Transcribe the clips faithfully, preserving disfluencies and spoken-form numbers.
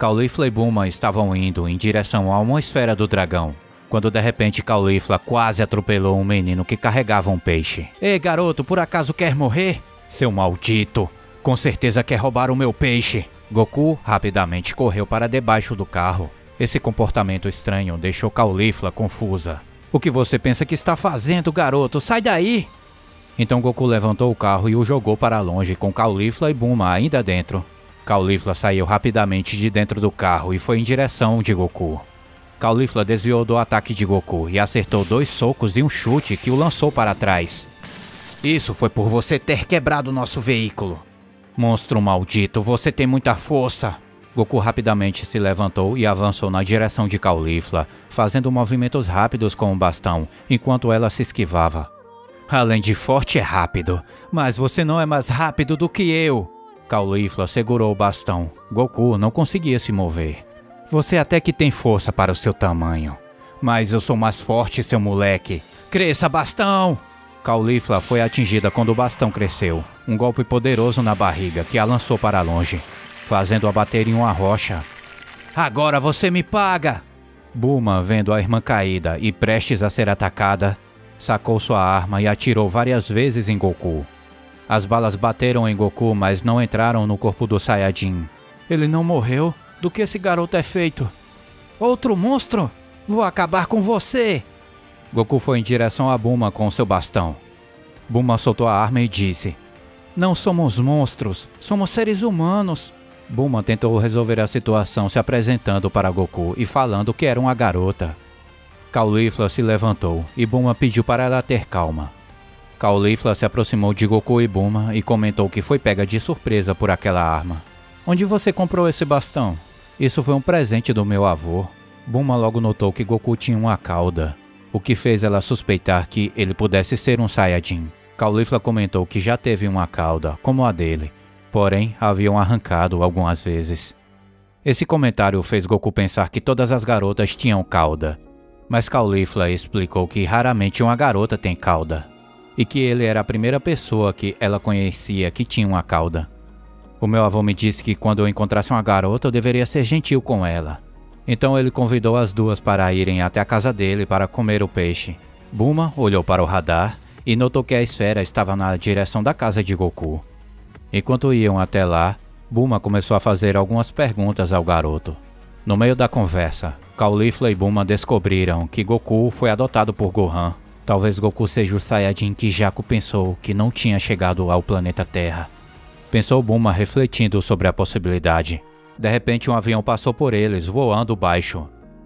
Caulifla e Bulma estavam indo em direção a uma esfera do dragão, quando de repente Caulifla quase atropelou um menino que carregava um peixe. Ei, garoto, por acaso quer morrer? Seu maldito, com certeza quer roubar o meu peixe. Goku rapidamente correu para debaixo do carro. Esse comportamento estranho deixou Caulifla confusa. O que você pensa que está fazendo, garoto? Sai daí! Então Goku levantou o carro e o jogou para longe com Caulifla e Bulma ainda dentro. Caulifla saiu rapidamente de dentro do carro e foi em direção de Goku. Caulifla desviou do ataque de Goku e acertou dois socos e um chute que o lançou para trás. Isso foi por você ter quebrado nosso veículo. Monstro maldito, você tem muita força. Goku rapidamente se levantou e avançou na direção de Caulifla, fazendo movimentos rápidos com o bastão, enquanto ela se esquivava. Além de forte, é rápido, mas você não é mais rápido do que eu. Caulifla segurou o bastão. Goku não conseguia se mover. Você até que tem força para o seu tamanho, mas eu sou mais forte, seu moleque. Cresça, bastão! Caulifla foi atingida quando o bastão cresceu, um golpe poderoso na barriga que a lançou para longe, fazendo-a bater em uma rocha. Agora você me paga! Bulma, vendo a irmã caída e prestes a ser atacada, sacou sua arma e atirou várias vezes em Goku. As balas bateram em Goku, mas não entraram no corpo do Saiyajin. Ele não morreu? Do que esse garoto é feito? Outro monstro? Vou acabar com você! Goku foi em direção a Bulma com seu bastão. Bulma soltou a arma e disse: Não somos monstros, somos seres humanos. Bulma tentou resolver a situação se apresentando para Goku e falando que era uma garota. Caulifla se levantou e Bulma pediu para ela ter calma. Caulifla se aproximou de Goku e Bulma e comentou que foi pega de surpresa por aquela arma. Onde você comprou esse bastão? Isso foi um presente do meu avô. Bulma logo notou que Goku tinha uma cauda, o que fez ela suspeitar que ele pudesse ser um Saiyajin. Caulifla comentou que já teve uma cauda, como a dele, porém haviam arrancado algumas vezes. Esse comentário fez Goku pensar que todas as garotas tinham cauda, mas Caulifla explicou que raramente uma garota tem cauda, e que ele era a primeira pessoa que ela conhecia que tinha uma cauda. O meu avô me disse que quando eu encontrasse uma garota eu deveria ser gentil com ela. Então ele convidou as duas para irem até a casa dele para comer o peixe. Bulma olhou para o radar e notou que a esfera estava na direção da casa de Goku. Enquanto iam até lá, Bulma começou a fazer algumas perguntas ao garoto. No meio da conversa, Caulifla e Bulma descobriram que Goku foi adotado por Gohan. Talvez Goku seja o Saiyajin que Jaco pensou que não tinha chegado ao planeta Terra. Pensou Bulma refletindo sobre a possibilidade. De repente um avião passou por eles, voando baixo.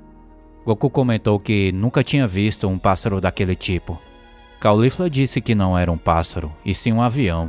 Goku comentou que nunca tinha visto um pássaro daquele tipo. Caulifla disse que não era um pássaro, e sim um avião.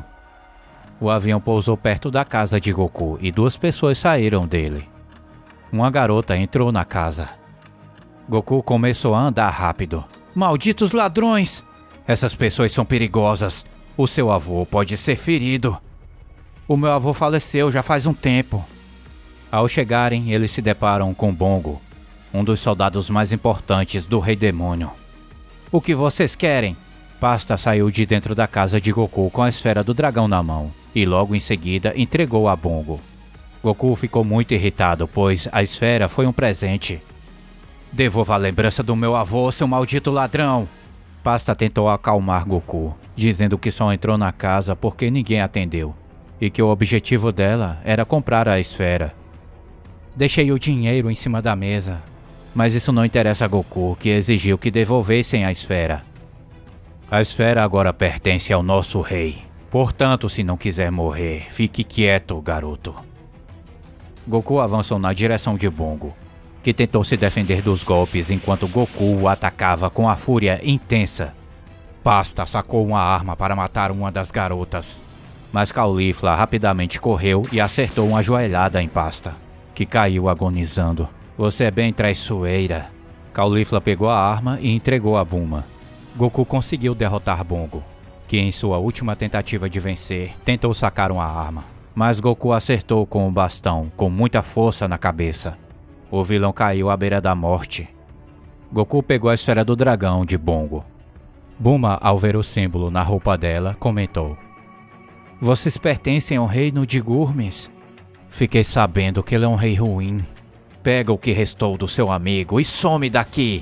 O avião pousou perto da casa de Goku e duas pessoas saíram dele. Uma garota entrou na casa. Goku começou a andar rápido. Malditos ladrões! Essas pessoas são perigosas. O seu avô pode ser ferido. O meu avô faleceu já faz um tempo. Ao chegarem, eles se deparam com Bongo, um dos soldados mais importantes do Rei Demônio. O que vocês querem? Pasta saiu de dentro da casa de Goku com a esfera do dragão na mão e logo em seguida entregou a Bongo. Goku ficou muito irritado, pois a esfera foi um presente. Devolva a lembrança do meu avô, seu maldito ladrão! Pasta tentou acalmar Goku, dizendo que só entrou na casa porque ninguém atendeu, e que o objetivo dela era comprar a esfera. Deixei o dinheiro em cima da mesa, mas isso não interessa a Goku, que exigiu que devolvessem a esfera. A esfera agora pertence ao nosso rei, portanto, se não quiser morrer, fique quieto, garoto. Goku avançou na direção de Bongo, que tentou se defender dos golpes enquanto Goku o atacava com a fúria intensa. Pasta sacou uma arma para matar uma das garotas, mas Caulifla rapidamente correu e acertou uma joelhada em Pasta, que caiu agonizando. Você é bem traiçoeira. Caulifla pegou a arma e entregou a Bulma. Goku conseguiu derrotar Bongo, que em sua última tentativa de vencer, tentou sacar uma arma, mas Goku acertou com o bastão com muita força na cabeça. O vilão caiu à beira da morte. Goku pegou a esfera do dragão de Bongo. Bulma, ao ver o símbolo na roupa dela, comentou: Vocês pertencem ao reino de Gurmes? Fiquei sabendo que ele é um rei ruim. Pega o que restou do seu amigo e some daqui.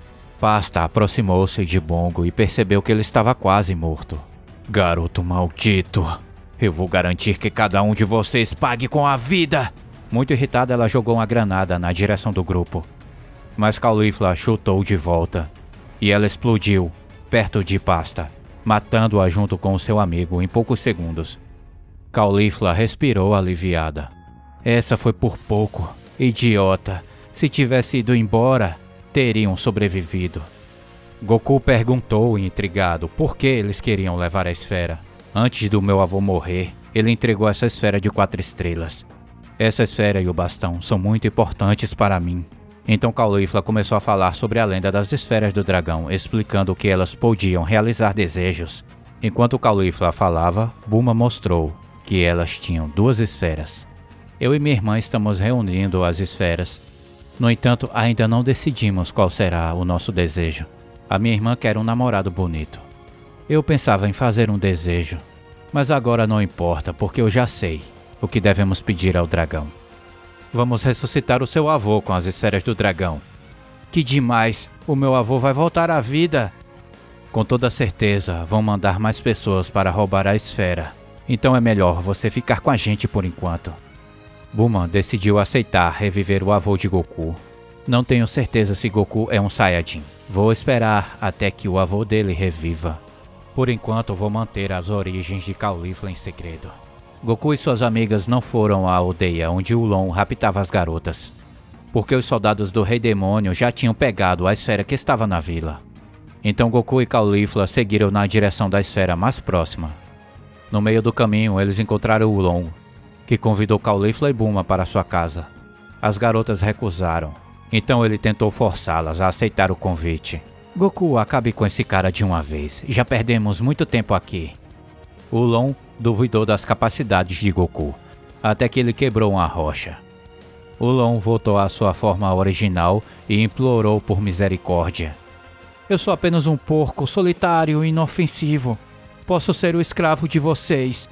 Pasta aproximou-se de Bongo e percebeu que ele estava quase morto. Garoto maldito, eu vou garantir que cada um de vocês pague com a vida. Muito irritada, ela jogou uma granada na direção do grupo. Mas Caulifla chutou de volta e ela explodiu perto de Pasta, matando-a junto com seu amigo em poucos segundos. Caulifla respirou aliviada. Essa foi por pouco. Idiota. Se tivesse ido embora, teriam sobrevivido. Goku perguntou intrigado por que eles queriam levar a esfera. Antes do meu avô morrer, ele entregou essa esfera de quatro estrelas. Essa esfera e o bastão são muito importantes para mim. Então Caulifla começou a falar sobre a lenda das esferas do dragão, explicando que elas podiam realizar desejos. Enquanto Caulifla falava, Bulma mostrou que elas tinham duas esferas. Eu e minha irmã estamos reunindo as esferas. No entanto, ainda não decidimos qual será o nosso desejo. A minha irmã quer um namorado bonito. Eu pensava em fazer um desejo, mas agora não importa porque eu já sei o que devemos pedir ao dragão. Vamos ressuscitar o seu avô com as esferas do dragão. Que demais! O meu avô vai voltar à vida! Com toda certeza, vão mandar mais pessoas para roubar a esfera. Então é melhor você ficar com a gente por enquanto. Bulma decidiu aceitar reviver o avô de Goku. Não tenho certeza se Goku é um Saiyajin. Vou esperar até que o avô dele reviva. Por enquanto, vou manter as origens de Caulifla em segredo. Goku e suas amigas não foram à aldeia onde Ulon raptava as garotas, porque os soldados do Rei Demônio já tinham pegado a esfera que estava na vila. Então Goku e Caulifla seguiram na direção da esfera mais próxima. No meio do caminho, eles encontraram Ulon, que convidou Caulifla e Bulma para sua casa. As garotas recusaram, então ele tentou forçá-las a aceitar o convite. Goku, acabe com esse cara de uma vez, já perdemos muito tempo aqui. Ulon duvidou das capacidades de Goku, até que ele quebrou uma rocha. Ulon voltou à sua forma original e implorou por misericórdia. Eu sou apenas um porco solitário e inofensivo. Posso ser o escravo de vocês.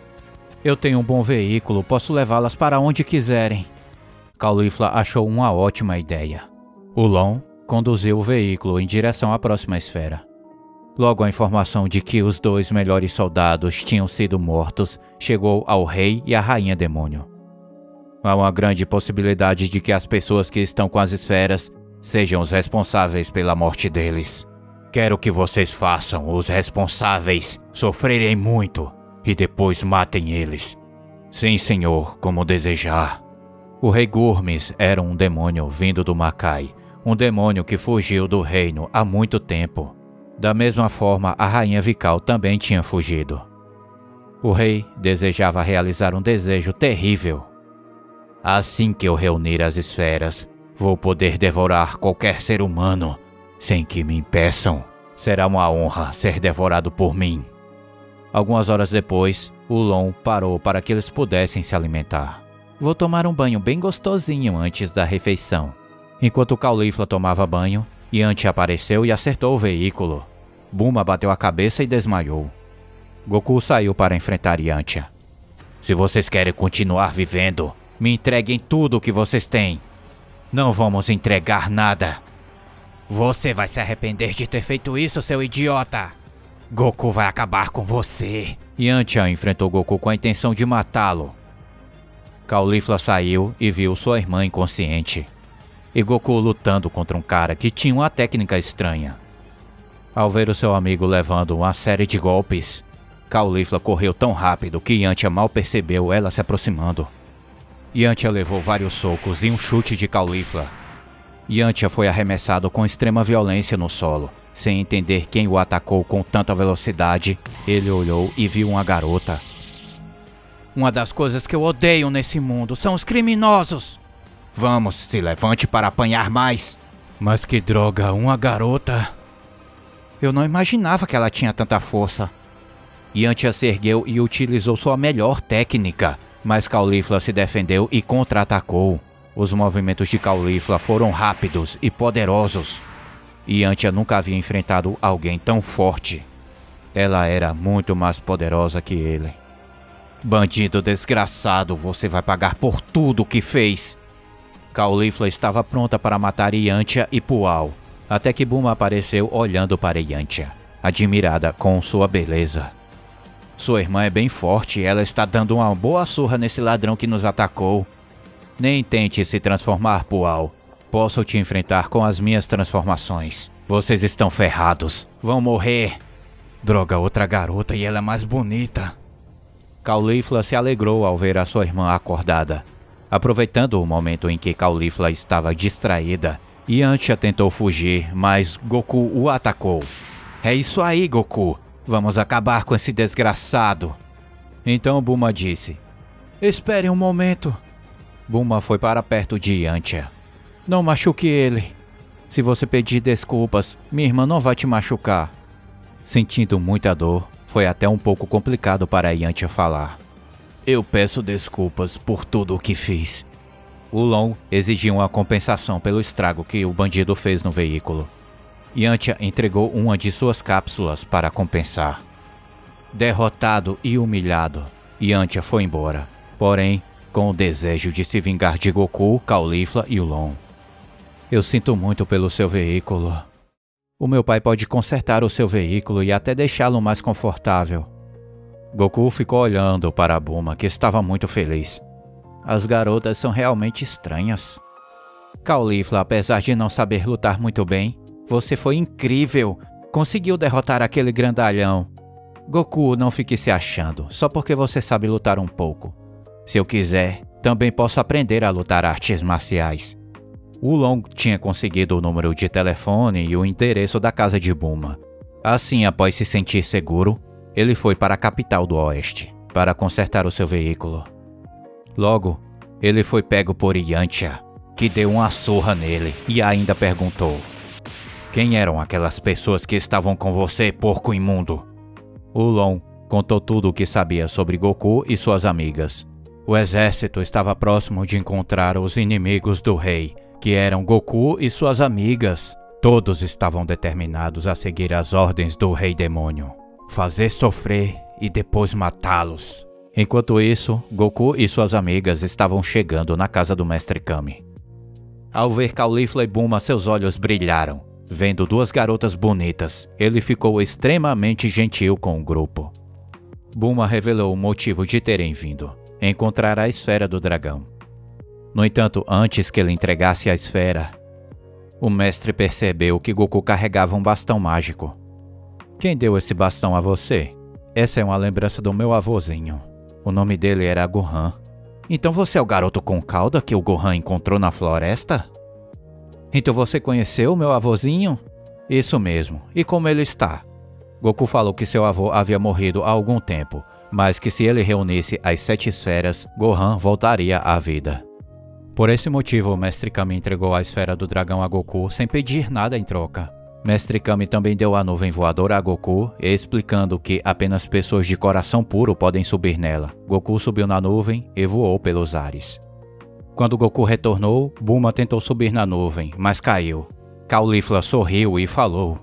Eu tenho um bom veículo, posso levá-las para onde quiserem. Caulifla achou uma ótima ideia. Ulon conduziu o veículo em direção à próxima esfera. Logo, a informação de que os dois melhores soldados tinham sido mortos chegou ao rei e à rainha demônio. Há uma grande possibilidade de que as pessoas que estão com as esferas sejam os responsáveis pela morte deles. Quero que vocês façam os responsáveis sofrerem muito e depois matem eles. Sim, senhor, como desejar. O rei Gurmis era um demônio vindo do Makai, um demônio que fugiu do reino há muito tempo. Da mesma forma, a rainha Vikal também tinha fugido. O rei desejava realizar um desejo terrível. Assim que eu reunir as esferas, vou poder devorar qualquer ser humano, sem que me impeçam. Será uma honra ser devorado por mim. Algumas horas depois, Ulon parou para que eles pudessem se alimentar. Vou tomar um banho bem gostosinho antes da refeição. Enquanto Caulifla tomava banho, Yantia apareceu e acertou o veículo. Bulma bateu a cabeça e desmaiou. Goku saiu para enfrentar Yantia. Se vocês querem continuar vivendo, me entreguem tudo o que vocês têm. Não vamos entregar nada. Você vai se arrepender de ter feito isso, seu idiota. Goku vai acabar com você. Yantia enfrentou Goku com a intenção de matá-lo. Caulifla saiu e viu sua irmã inconsciente. E Goku lutando contra um cara que tinha uma técnica estranha. Ao ver o seu amigo levando uma série de golpes, Caulifla correu tão rápido que Yantia mal percebeu ela se aproximando. Yantia levou vários socos e um chute de Caulifla. Yantia foi arremessado com extrema violência no solo. Sem entender quem o atacou com tanta velocidade, ele olhou e viu uma garota. Uma das coisas que eu odeio nesse mundo são os criminosos. Vamos, se levante para apanhar mais. Mas que droga, uma garota. Eu não imaginava que ela tinha tanta força. Yantia se ergueu e utilizou sua melhor técnica, mas Caulifla se defendeu e contra-atacou. Os movimentos de Caulifla foram rápidos e poderosos. Yantia nunca havia enfrentado alguém tão forte. Ela era muito mais poderosa que ele. Bandido desgraçado, você vai pagar por tudo o que fez. Caulifla estava pronta para matar Yantia e Pual, até que Bulma apareceu olhando para Yantia, admirada com sua beleza. Sua irmã é bem forte e ela está dando uma boa surra nesse ladrão que nos atacou. Nem tente se transformar, Pual. Posso te enfrentar com as minhas transformações. Vocês estão ferrados. Vão morrer. Droga, outra garota e ela é mais bonita. Caulifla se alegrou ao ver a sua irmã acordada. Aproveitando o momento em que Caulifla estava distraída, Yantia tentou fugir, mas Goku o atacou. É isso aí, Goku. Vamos acabar com esse desgraçado. Então Bulma disse: espere um momento. Bulma foi para perto de Yantia. Não machuque ele. Se você pedir desculpas, minha irmã não vai te machucar. Sentindo muita dor, foi até um pouco complicado para Yantia falar. Eu peço desculpas por tudo o que fiz. O Long exigiu uma compensação pelo estrago que o bandido fez no veículo. Yantia entregou uma de suas cápsulas para compensar. Derrotado e humilhado, Yantia foi embora, porém com o desejo de se vingar de Goku, Caulifla e o Long. Eu sinto muito pelo seu veículo. O meu pai pode consertar o seu veículo e até deixá-lo mais confortável. Goku ficou olhando para Bulma, que estava muito feliz. As garotas são realmente estranhas. Caulifla, apesar de não saber lutar muito bem, você foi incrível. Conseguiu derrotar aquele grandalhão. Goku, não fique se achando, só porque você sabe lutar um pouco. Se eu quiser, também posso aprender a lutar artes marciais. O Long tinha conseguido o número de telefone e o endereço da casa de Bulma. Assim, após se sentir seguro, ele foi para a capital do Oeste, para consertar o seu veículo. Logo, ele foi pego por Yantia, que deu uma surra nele e ainda perguntou: quem eram aquelas pessoas que estavam com você, porco imundo? O Long contou tudo o que sabia sobre Goku e suas amigas. O exército estava próximo de encontrar os inimigos do rei, que eram Goku e suas amigas. Todos estavam determinados a seguir as ordens do Rei Demônio, fazer sofrer e depois matá-los. Enquanto isso, Goku e suas amigas estavam chegando na casa do Mestre Kami. Ao ver Caulifla e Bulma, seus olhos brilharam. Vendo duas garotas bonitas, ele ficou extremamente gentil com o grupo. Bulma revelou o motivo de terem vindo: encontrar a esfera do dragão. No entanto, antes que ele entregasse a esfera, o mestre percebeu que Goku carregava um bastão mágico. Quem deu esse bastão a você? Essa é uma lembrança do meu avôzinho. O nome dele era Gohan. Então você é o garoto com cauda que o Gohan encontrou na floresta? Então você conheceu o meu avôzinho? Isso mesmo. E como ele está? Goku falou que seu avô havia morrido há algum tempo, mas que se ele reunisse as sete esferas, Gohan voltaria à vida. Por esse motivo, o Mestre Kami entregou a esfera do dragão a Goku sem pedir nada em troca. Mestre Kami também deu a nuvem voadora a Goku, explicando que apenas pessoas de coração puro podem subir nela. Goku subiu na nuvem e voou pelos ares. Quando Goku retornou, Bulma tentou subir na nuvem, mas caiu. Caulifla sorriu e falou: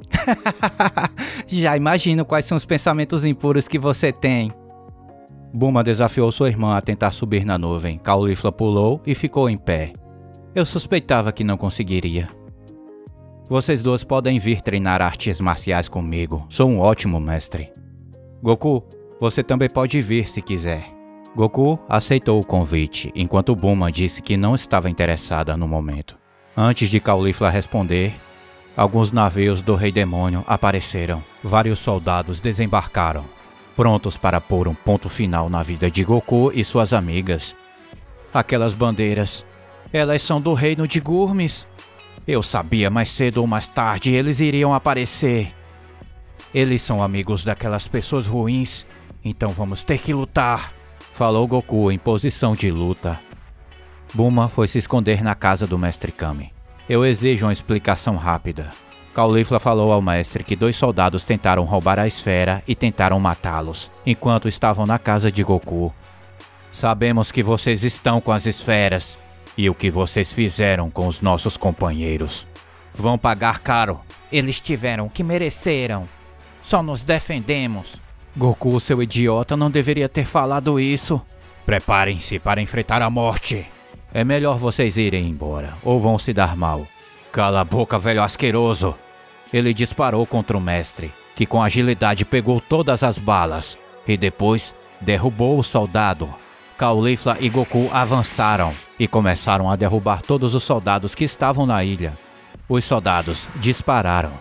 já imagino quais são os pensamentos impuros que você tem. Bulma desafiou sua irmã a tentar subir na nuvem. Caulifla pulou e ficou em pé. Eu suspeitava que não conseguiria. Vocês dois podem vir treinar artes marciais comigo. Sou um ótimo mestre. Goku, você também pode vir se quiser. Goku aceitou o convite, enquanto Bulma disse que não estava interessada no momento. Antes de Caulifla responder, alguns navios do Rei Demônio apareceram. Vários soldados desembarcaram, prontos para pôr um ponto final na vida de Goku e suas amigas. Aquelas bandeiras, elas são do reino de Gurmis. Eu sabia, mais cedo ou mais tarde eles iriam aparecer. Eles são amigos daquelas pessoas ruins, então vamos ter que lutar, falou Goku em posição de luta. Bulma foi se esconder na casa do Mestre Kami. Eu exijo uma explicação rápida. Caulifla falou ao mestre que dois soldados tentaram roubar a esfera e tentaram matá-los, enquanto estavam na casa de Goku. Sabemos que vocês estão com as esferas e o que vocês fizeram com os nossos companheiros. Vão pagar caro. Eles tiveram o que mereceram. Só nos defendemos. Goku, seu idiota, não deveria ter falado isso. Preparem-se para enfrentar a morte. É melhor vocês irem embora, ou vão se dar mal. Cala a boca, velho asqueroso! Ele disparou contra o mestre, que com agilidade pegou todas as balas, e depois derrubou o soldado. Caulifla e Goku avançaram, e começaram a derrubar todos os soldados que estavam na ilha. Os soldados dispararam.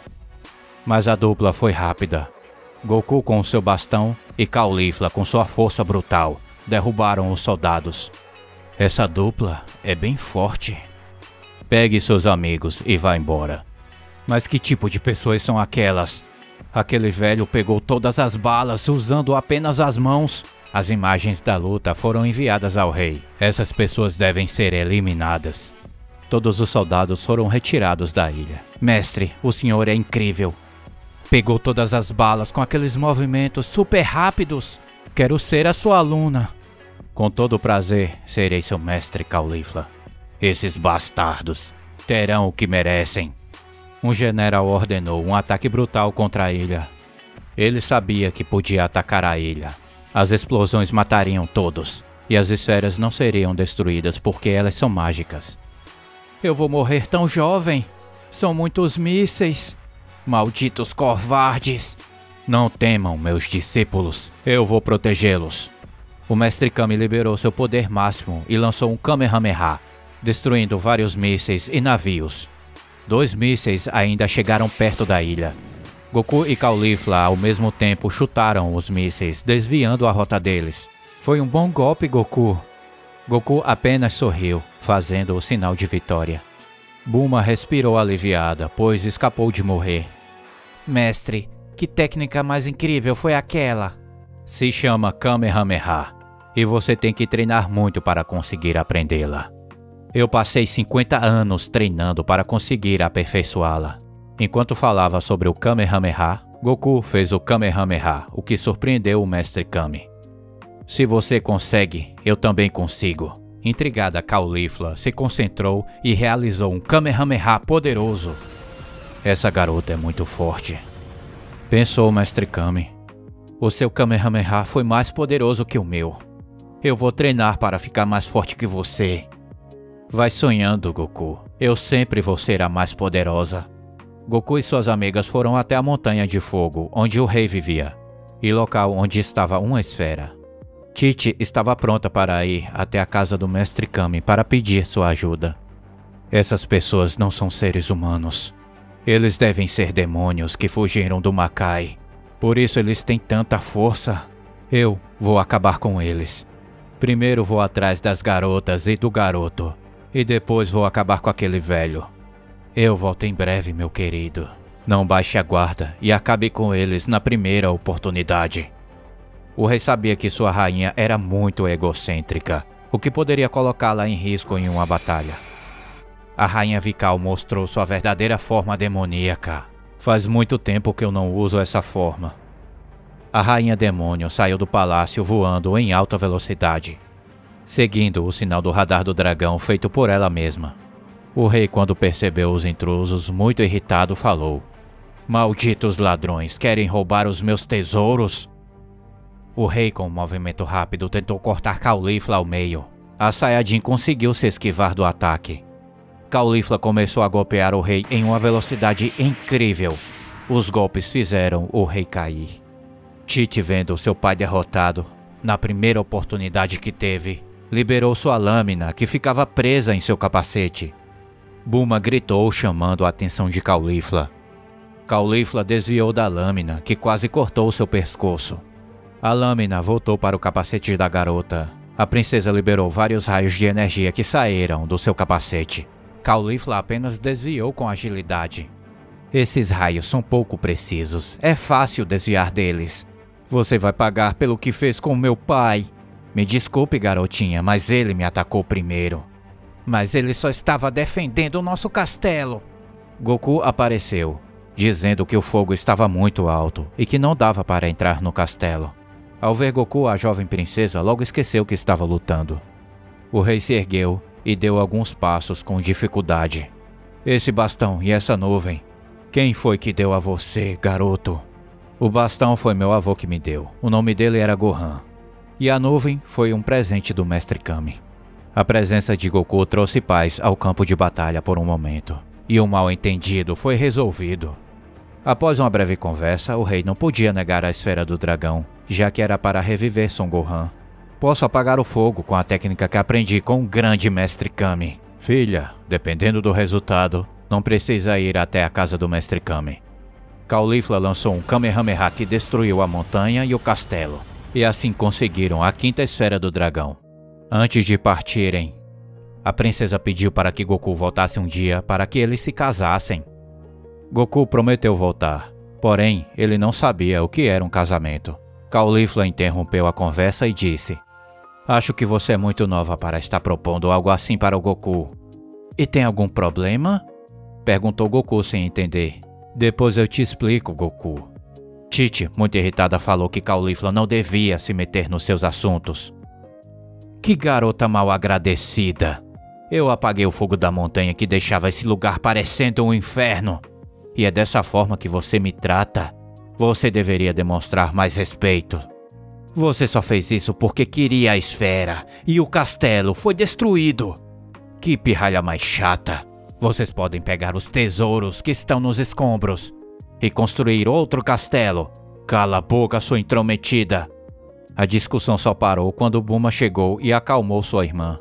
Mas a dupla foi rápida. Goku com seu bastão e Caulifla com sua força brutal derrubaram os soldados. Essa dupla é bem forte. Pegue seus amigos e vá embora. Mas que tipo de pessoas são aquelas? Aquele velho pegou todas as balas usando apenas as mãos. As imagens da luta foram enviadas ao rei. Essas pessoas devem ser eliminadas. Todos os soldados foram retirados da ilha. Mestre, o senhor é incrível. Pegou todas as balas com aqueles movimentos super rápidos. Quero ser a sua aluna. Com todo prazer, serei seu mestre, Caulifla. Esses bastardos terão o que merecem. Um general ordenou um ataque brutal contra a ilha. Ele sabia que podia atacar a ilha. As explosões matariam todos, e as esferas não seriam destruídas porque elas são mágicas. Eu vou morrer tão jovem. São muitos mísseis. Malditos covardes. Não temam, meus discípulos. Eu vou protegê-los. O mestre Kami liberou seu poder máximo e lançou um Kamehameha, destruindo vários mísseis e navios. Dois mísseis ainda chegaram perto da ilha. Goku e Caulifla ao mesmo tempo chutaram os mísseis, desviando a rota deles. Foi um bom golpe, Goku. Goku apenas sorriu, fazendo o sinal de vitória. Bulma respirou aliviada, pois escapou de morrer. Mestre, que técnica mais incrível foi aquela? Se chama Kamehameha, e você tem que treinar muito para conseguir aprendê-la. Eu passei cinquenta anos treinando para conseguir aperfeiçoá-la. Enquanto falava sobre o Kamehameha, Goku fez o Kamehameha, o que surpreendeu o mestre Kami. Se você consegue, eu também consigo. Intrigada, Caulifla se concentrou e realizou um Kamehameha poderoso. Essa garota é muito forte, pensou o mestre Kami. O seu Kamehameha foi mais poderoso que o meu. Eu vou treinar para ficar mais forte que você. Vai sonhando, Goku. Eu sempre vou ser a mais poderosa. Goku e suas amigas foram até a Montanha de Fogo, onde o rei vivia, e local onde estava uma esfera. Tite estava pronta para ir até a casa do mestre Kami para pedir sua ajuda. Essas pessoas não são seres humanos. Eles devem ser demônios que fugiram do Makai. Por isso eles têm tanta força. Eu vou acabar com eles. Primeiro vou atrás das garotas e do garoto, e depois vou acabar com aquele velho. Eu volto em breve, meu querido. Não baixe a guarda e acabe com eles na primeira oportunidade. O rei sabia que sua rainha era muito egocêntrica, o que poderia colocá-la em risco em uma batalha. A rainha Vikal mostrou sua verdadeira forma demoníaca. Faz muito tempo que eu não uso essa forma. A rainha demônio saiu do palácio voando em alta velocidade, seguindo o sinal do radar do dragão feito por ela mesma. O rei, quando percebeu os intrusos, muito irritado, falou: Malditos ladrões, querem roubar os meus tesouros? O rei, com um movimento rápido, tentou cortar Caulifla ao meio. A Saiyajin conseguiu se esquivar do ataque. Caulifla começou a golpear o rei em uma velocidade incrível. Os golpes fizeram o rei cair. Tite, vendo seu pai derrotado, na primeira oportunidade que teve, liberou sua lâmina, que ficava presa em seu capacete. Bulma gritou, chamando a atenção de Caulifla. Caulifla desviou da lâmina, que quase cortou seu pescoço. A lâmina voltou para o capacete da garota. A princesa liberou vários raios de energia que saíram do seu capacete. Caulifla apenas desviou com agilidade. Esses raios são pouco precisos, é fácil desviar deles. Você vai pagar pelo que fez com meu pai. Me desculpe, garotinha, mas ele me atacou primeiro. Mas ele só estava defendendo o nosso castelo. Goku apareceu, dizendo que o fogo estava muito alto e que não dava para entrar no castelo. Ao ver Goku, a jovem princesa logo esqueceu que estava lutando. O rei se ergueu e deu alguns passos com dificuldade. Esse bastão e essa nuvem, quem foi que deu a você, garoto? O bastão foi meu avô que me deu. O nome dele era Gohan. E a nuvem foi um presente do mestre Kami. A presença de Goku trouxe paz ao campo de batalha por um momento, e o mal-entendido foi resolvido. Após uma breve conversa, o rei não podia negar a esfera do dragão, já que era para reviver Son Gohan. Posso apagar o fogo com a técnica que aprendi com o grande mestre Kami. Filha, dependendo do resultado, não precisa ir até a casa do mestre Kami. Caulifla lançou um Kamehameha que destruiu a montanha e o castelo, e assim conseguiram a quinta esfera do dragão. Antes de partirem, a princesa pediu para que Goku voltasse um dia para que eles se casassem. Goku prometeu voltar, porém ele não sabia o que era um casamento. Caulifla interrompeu a conversa e disse: "Acho que você é muito nova para estar propondo algo assim para o Goku." "E tem algum problema?" perguntou Goku sem entender. "Depois eu te explico, Goku." Tite, muito irritada, falou que Caulifla não devia se meter nos seus assuntos. "Que garota mal agradecida. Eu apaguei o fogo da montanha que deixava esse lugar parecendo um inferno. E é dessa forma que você me trata? Você deveria demonstrar mais respeito. Você só fez isso porque queria a esfera e o castelo foi destruído. Que pirralha mais chata. Vocês podem pegar os tesouros que estão nos escombros e construir outro castelo. Cala a boca, sua intrometida." A discussão só parou quando Bulma chegou e acalmou sua irmã.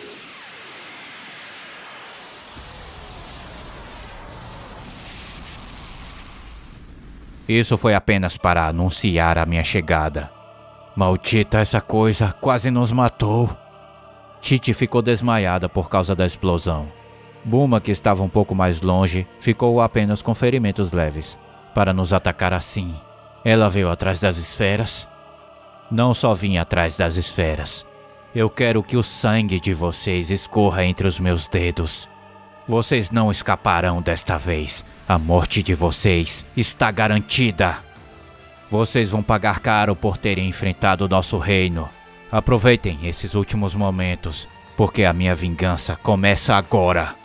"Isso foi apenas para anunciar a minha chegada." "Maldita essa coisa, quase nos matou." Tite ficou desmaiada por causa da explosão. Bulma, que estava um pouco mais longe, ficou apenas com ferimentos leves. "Para nos atacar assim, ela veio atrás das esferas?" "Não só vim atrás das esferas. Eu quero que o sangue de vocês escorra entre os meus dedos. Vocês não escaparão desta vez. A morte de vocês está garantida. Vocês vão pagar caro por terem enfrentado nosso reino. Aproveitem esses últimos momentos, porque a minha vingança começa agora."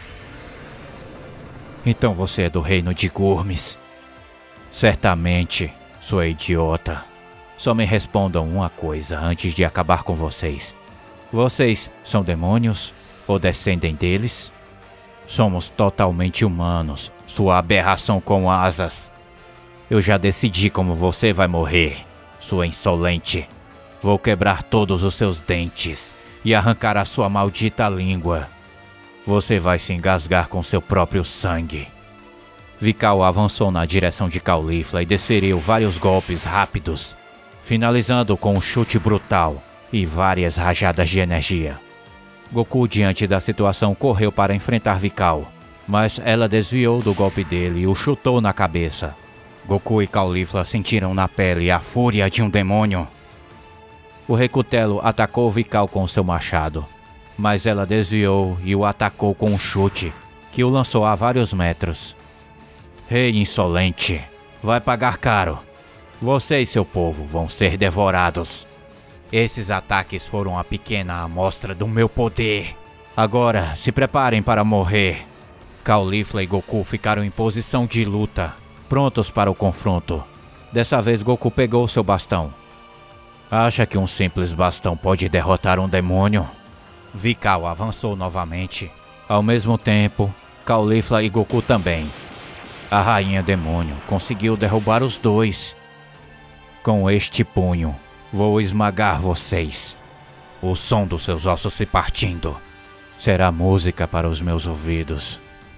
"Então você é do reino de Gurmes?" "Certamente, sua idiota. Só me respondam uma coisa antes de acabar com vocês. Vocês são demônios ou descendem deles?" "Somos totalmente humanos, sua aberração com asas." "Eu já decidi como você vai morrer, sua insolente. Vou quebrar todos os seus dentes e arrancar a sua maldita língua. Você vai se engasgar com seu próprio sangue." Vikal avançou na direção de Caulifla e desferiu vários golpes rápidos, finalizando com um chute brutal e várias rajadas de energia. Goku, diante da situação, correu para enfrentar Vikal, mas ela desviou do golpe dele e o chutou na cabeça. Goku e Caulifla sentiram na pele a fúria de um demônio. O Rei Cutelo atacou Vikal com seu machado, mas ela desviou e o atacou com um chute, que o lançou a vários metros. "Rei insolente, vai pagar caro. Você e seu povo vão ser devorados. Esses ataques foram a pequena amostra do meu poder. Agora, se preparem para morrer." Caulifla e Goku ficaram em posição de luta, prontos para o confronto. Dessa vez, Goku pegou seu bastão. "Acha que um simples bastão pode derrotar um demônio?" Vikal avançou novamente. Ao mesmo tempo, Caulifla e Goku também. A rainha demônio conseguiu derrubar os dois. "Com este punho, vou esmagar vocês. O som dos seus ossos se partindo será música para os meus ouvidos."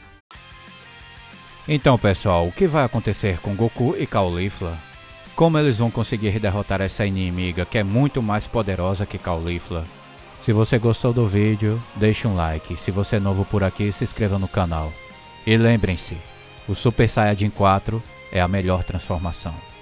Então, pessoal, o que vai acontecer com Goku e Caulifla? Como eles vão conseguir derrotar essa inimiga que é muito mais poderosa que Caulifla? Se você gostou do vídeo, deixe um like. Se você é novo por aqui, se inscreva no canal. E lembrem-se, o Super Saiyajin quatro é a melhor transformação.